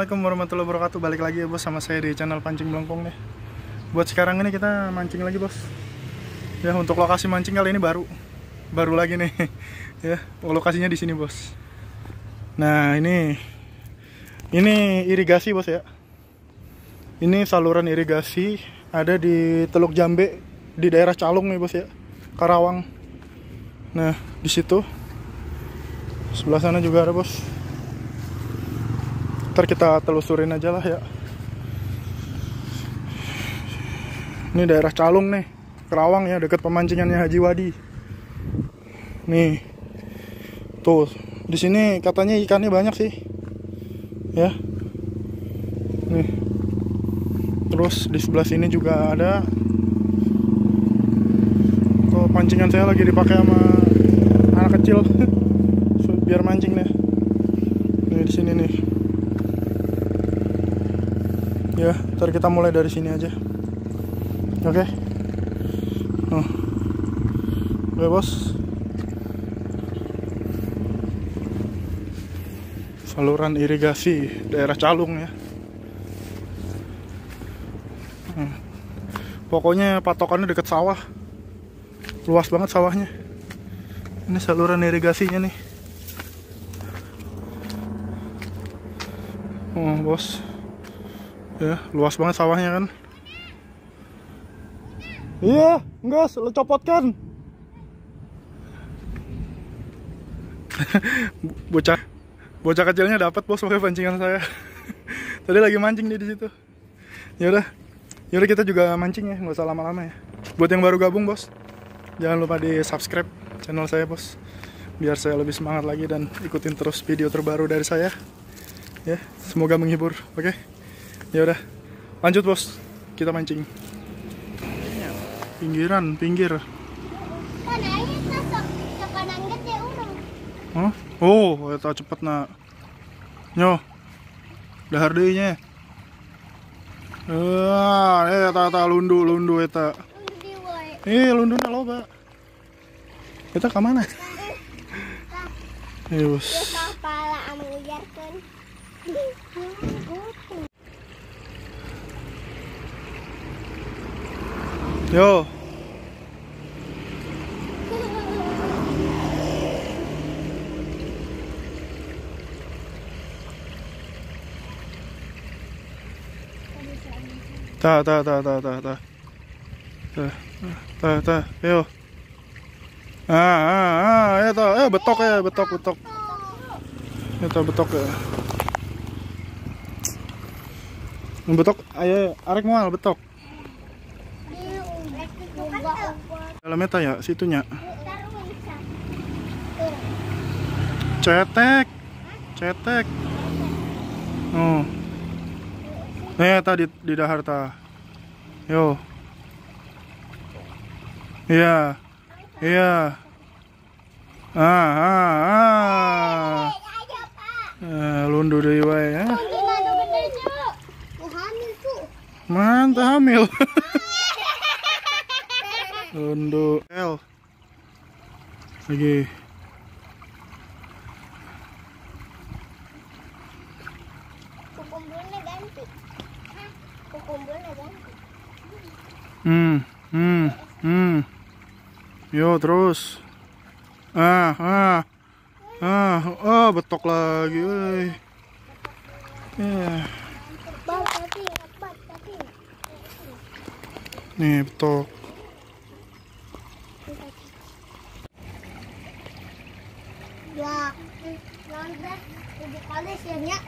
Assalamualaikum warahmatullahi wabarakatuh. Balik lagi ya bos sama saya di channel Pancing Melengkung nih. Buat sekarang ini kita mancing lagi bos. Ya untuk lokasi mancing kali ini baru lagi nih. Ya lokasinya di sini bos. Nah ini irigasi bos ya. Ini saluran irigasi ada di Teluk Jambe di daerah Calung nih bos ya, Karawang. Nah di situ sebelah sana juga ada bos. Ntar kita telusurin aja lah ya. Ini daerah Calung nih, Karawang ya, dekat pemancingannya Haji Wadi. Nih, tuh di sini katanya ikannya banyak sih, ya. Nih, terus di sebelah sini juga ada. Tuh pancingan saya lagi dipakai sama anak kecil, biar mancing nih. Nih di sini nih. Ya, ntar kita mulai dari sini aja. Oke. Oke bos. Saluran irigasi daerah Calung ya. Pokoknya patokannya deket sawah. Luas banget sawahnya. Ini saluran irigasinya nih. Oh bos. Ya, luas banget sawahnya kan. Iya, enggak, lo copotkan. Bocah kecilnya dapat bos pakai pancingan saya. Tadi lagi mancing nih di situ. Yaudah kita juga mancing ya, nggak usah lama-lama ya. Buat yang baru gabung bos, jangan lupa di subscribe channel saya bos, biar saya lebih semangat lagi dan ikutin terus video terbaru dari saya. Ya, semoga menghibur. Oke. Ya udah, lanjut bos, kita mancing. Pinggir. Hah? Oh, eta cepet nak. Nyo, dahar deui nya. Eta lundu eta. Lunduna loba. Eta ka mana? Yus. Yo. Ta. Yo. Eta, betok. Eta betok ya. Betok, ayo arek moal betok. Dalam meta ya, situnya. Cetek. Oh. Tadi di dahar ta. Yo. Iya. Lundu deui wae ya. Mantap hamil. Lundu L lagi. Kukumbulnya ganti. Yo terus. Betok lagi, woi. Nih betok. Ya, lantas udah kali siangnya.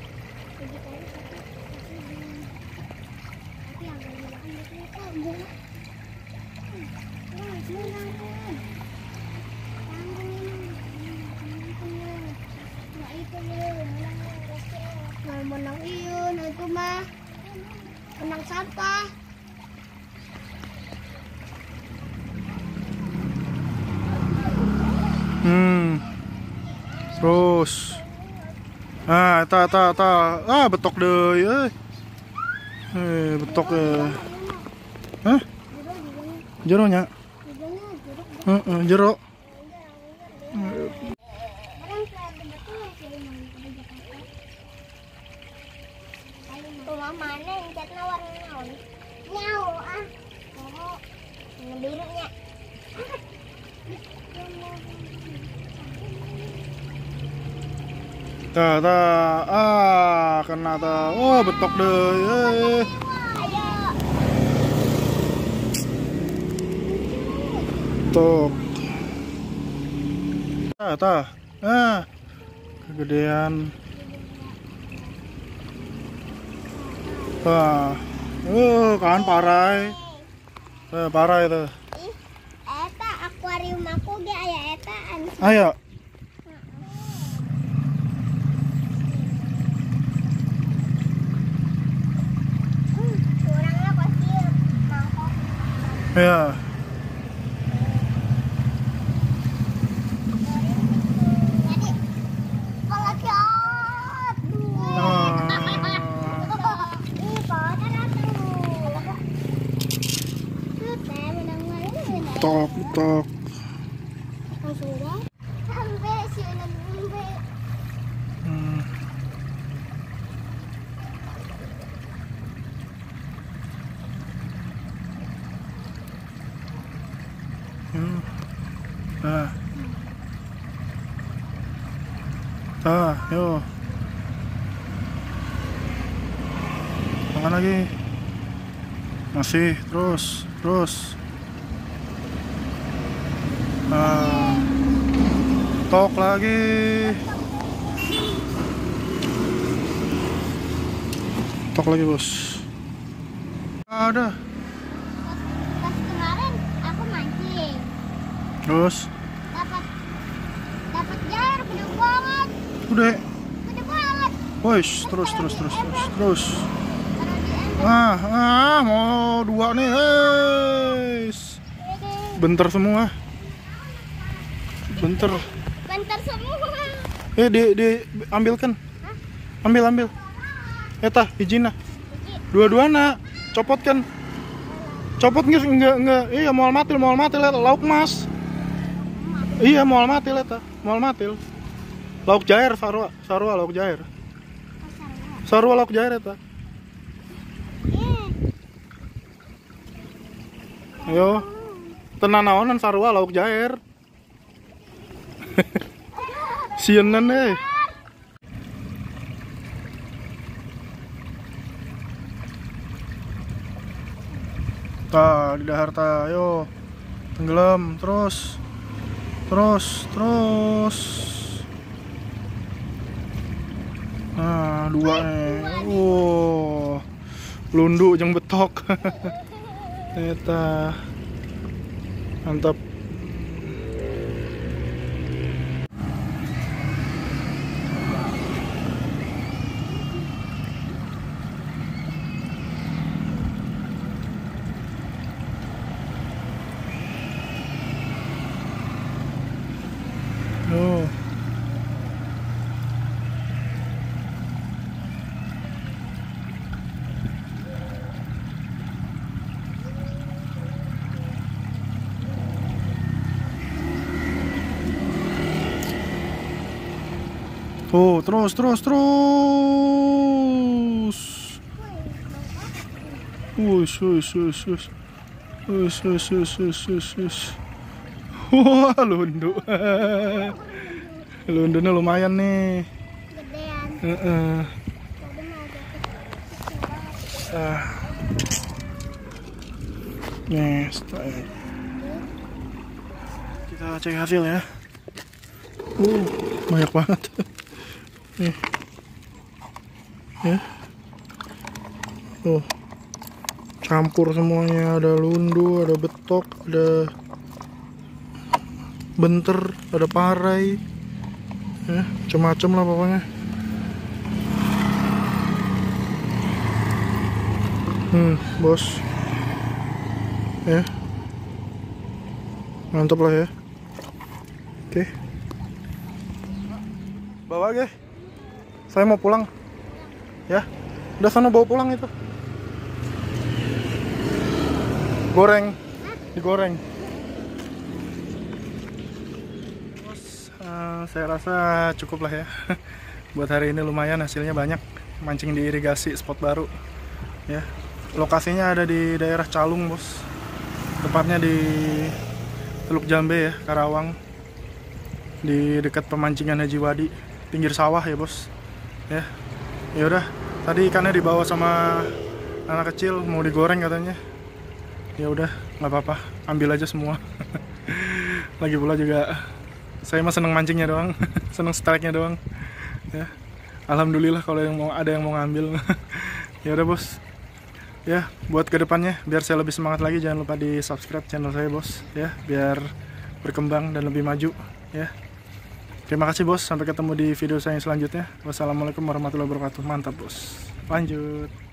Menang iun itu mah menang sampah. Terus. Betok deui euy. Betok ya. Hah? Jero nya? Jero. Rumah mana yang catnya warna naon? Nyau ah. Oh, yang birunya. Kena oh betok deh. Ayo. Betok. Kegedean. Kan parai. Parah itu. Ih, eta akuarium aku ge aya etaan. Ayo. Kurangnya pasti mangkok. Ya. Jadi kalau cat. Ih, padan atuh. Teh menang main. Betok. Sudah. Sampai si sampai. Yo. Makan lagi. Masih, terus. Tok lagi. Tok lagi, bos. Ada. Pas kemarin aku mancing. Terus. Dapat jair gede banget. Udah. Gede banget. Woi, terus. Taruh di ember. Mau dua nih, guys. Bentar semua. Bentar semua. Ambilkan. Ambil. Eta, izin. Dua-duana. Copotkan. Copot enggak. Iya, moal matil lihat lauk mas. Iya, moal matil eta. Moal matil. Lauk jair sarua lauk jair. Sarua lauk jair eta. Ayo. Tenan naonan sarua lauk jair. Sienan euy. Di dahar ayo. Tenggelam terus. Nah, dua nih. Lundu jeung betok. Eta. Mantap. Terus. Wah, lundu. Lundunya lumayan nih. Gedean. Kita cek hasil ya. Banyak banget. Nih. Ya. Campur semuanya, ada lundu, ada betok, ada benter, ada parai. Ya, macam-macam lah pokoknya. Bos. Ya. Mantap lah ya. Oke. Bawa ge. Saya mau pulang. Ya. Udah sana bawa pulang itu. Goreng. Digoreng. Bos, saya rasa cukup lah ya. Buat hari ini lumayan, hasilnya banyak. mancing di irigasi spot baru ya. Lokasinya ada di daerah Calung bos, tepatnya di Teluk Jambe ya, Karawang, di dekat pemancingan Haji Wadi, pinggir sawah ya bos ya. Ya udah, tadi ikannya dibawa sama anak kecil, mau digoreng katanya. Ya udah, nggak apa-apa, ambil aja semua. Lagi pula juga saya mah seneng mancingnya doang, seneng strike-nya doang ya. Alhamdulillah kalau ada yang mau ngambil. Ya udah bos ya, buat kedepannya biar saya lebih semangat lagi, jangan lupa di subscribe channel saya bos ya, biar berkembang dan lebih maju ya. Terima kasih bos, sampai ketemu di video saya selanjutnya. Wassalamualaikum warahmatullahi wabarakatuh. Mantap bos, lanjut.